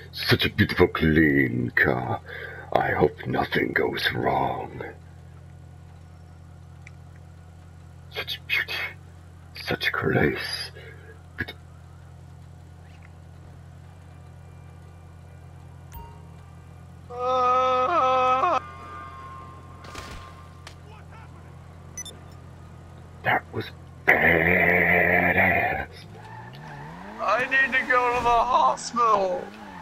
Such a beautiful, clean car. I hope nothing goes wrong. Such beauty. Such grace. But that was badass. I need to go to the hospital.